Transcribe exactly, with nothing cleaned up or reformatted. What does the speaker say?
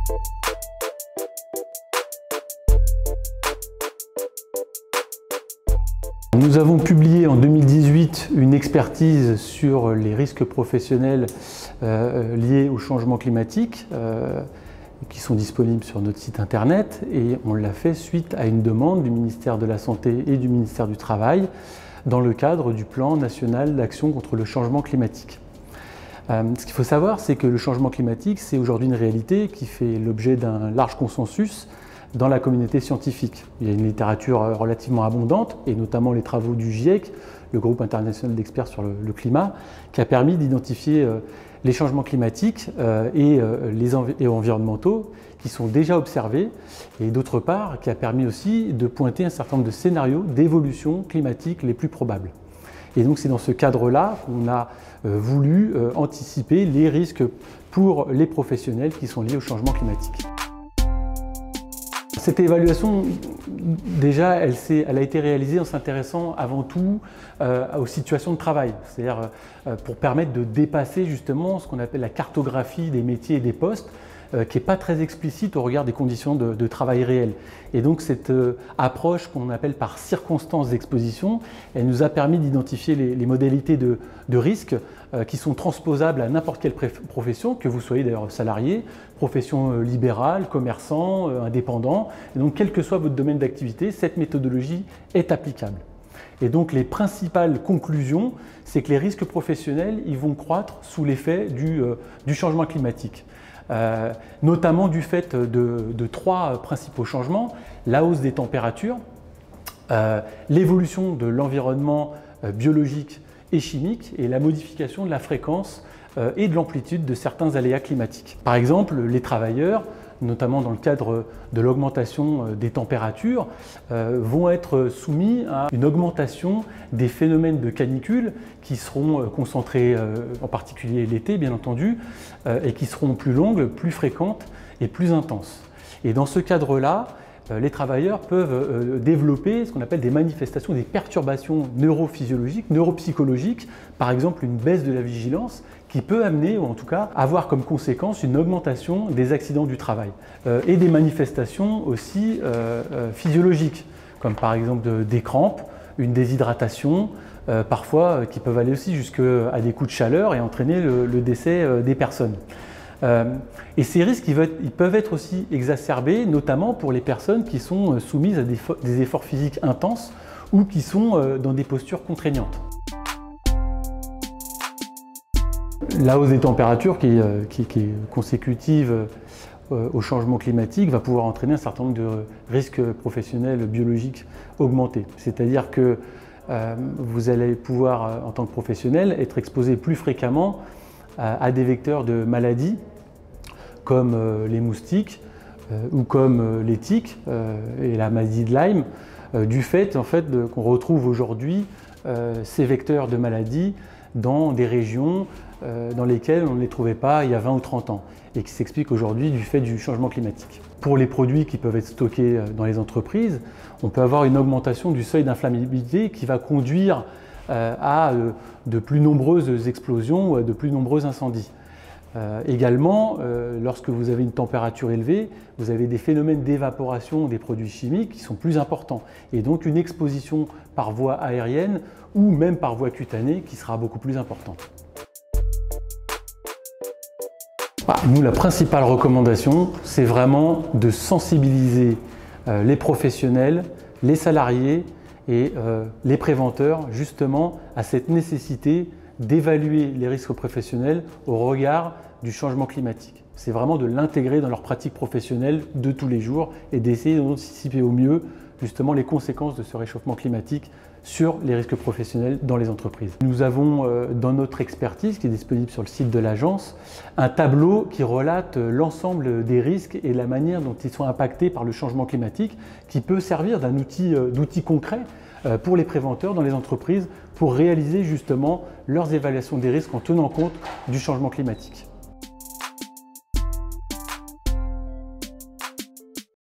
Nous avons publié en deux mille dix-huit une expertise sur les risques professionnels euh, liés au changement climatique euh, qui sont disponibles sur notre site internet, et on l'a fait suite à une demande du ministère de la Santé et du ministère du Travail dans le cadre du plan national d'action contre le changement climatique. Euh, ce qu'il faut savoir, c'est que le changement climatique, c'est aujourd'hui une réalité qui fait l'objet d'un large consensus dans la communauté scientifique. Il y a une littérature relativement abondante, et notamment les travaux du GIEC, le groupe international d'experts sur le, le climat, qui a permis d'identifier euh, les changements climatiques euh, et euh, les env et environnementaux qui sont déjà observés, et d'autre part, qui a permis aussi de pointer un certain nombre de scénarios d'évolution climatique les plus probables. Et donc c'est dans ce cadre-là qu'on a euh, voulu euh, anticiper les risques pour les professionnels qui sont liés au changement climatique. Cette évaluation, déjà, elle, elle a été réalisée en s'intéressant avant tout euh, aux situations de travail, c'est-à-dire euh, pour permettre de dépasser justement ce qu'on appelle la cartographie des métiers et des postes, euh, qui n'est pas très explicite au regard des conditions de, de travail réelles. Et donc cette euh, approche qu'on appelle par circonstances d'exposition, elle nous a permis d'identifier les, les modalités de, de risque euh, qui sont transposables à n'importe quelle profession, que vous soyez d'ailleurs salarié, profession euh, libérale, commerçant, euh, indépendant. Et donc quel que soit votre domaine d'activité, cette méthodologie est applicable. Et donc les principales conclusions, c'est que les risques professionnels ils vont croître sous l'effet du, euh, du changement climatique. Euh, notamment du fait de, de trois principaux changements: la hausse des températures, euh, l'évolution de l'environnement euh, biologique et chimique, et la modification de la fréquence euh, et de l'amplitude de certains aléas climatiques. Par exemple, les travailleurs, notamment dans le cadre de l'augmentation des températures, euh, vont être soumis à une augmentation des phénomènes de canicule qui seront euh, concentrés euh, en particulier l'été bien entendu, euh, et qui seront plus longues, plus fréquentes et plus intenses. Et dans ce cadre-là, euh, les travailleurs peuvent euh, développer ce qu'on appelle des manifestations, des perturbations neurophysiologiques, neuropsychologiques, par exemple une baisse de la vigilance, qui peut amener, ou en tout cas avoir comme conséquence une augmentation des accidents du travail, euh, et des manifestations aussi euh, euh, physiologiques, comme par exemple de, des crampes, une déshydratation, euh, parfois euh, qui peuvent aller aussi jusqu'à des coups de chaleur et entraîner le, le décès euh, des personnes. Euh, et ces risques ils, ils peuvent être aussi exacerbés, notamment pour les personnes qui sont soumises à des, des efforts physiques intenses ou qui sont euh, dans des postures contraignantes. La hausse des températures qui, qui, qui est consécutive au changement climatique va pouvoir entraîner un certain nombre de risques professionnels biologiques augmentés. C'est-à-dire que euh, vous allez pouvoir, en tant que professionnel, être exposé plus fréquemment à, à des vecteurs de maladies comme euh, les moustiques euh, ou comme euh, les tiques euh, et la maladie de Lyme, euh, du fait, en fait qu'on retrouve aujourd'hui euh, ces vecteurs de maladies dans des régions euh, dans lesquelles on ne les trouvait pas il y a vingt ou trente ans, et qui s'expliquent aujourd'hui du fait du changement climatique. Pour les produits qui peuvent être stockés dans les entreprises, on peut avoir une augmentation du seuil d'inflammabilité qui va conduire euh, à euh, de plus nombreuses explosions ou à de plus nombreux incendies. Euh, également, euh, lorsque vous avez une température élevée, vous avez des phénomènes d'évaporation des produits chimiques qui sont plus importants, et donc une exposition par voie aérienne ou même par voie cutanée qui sera beaucoup plus importante. Bah, nous, la principale recommandation, c'est vraiment de sensibiliser euh, les professionnels, les salariés et euh, les préventeurs justement à cette nécessité d'évaluer les risques professionnels au regard du changement climatique. C'est vraiment de l'intégrer dans leur pratique professionnelle de tous les jours et d'essayer d'anticiper au mieux justement les conséquences de ce réchauffement climatique sur les risques professionnels dans les entreprises. Nous avons euh, dans notre expertise, qui est disponible sur le site de l'agence, un tableau qui relate euh, l'ensemble des risques et la manière dont ils sont impactés par le changement climatique, qui peut servir d'un outil, euh, d'outil concret euh, pour les préventeurs dans les entreprises pour réaliser justement leurs évaluations des risques en tenant compte du changement climatique.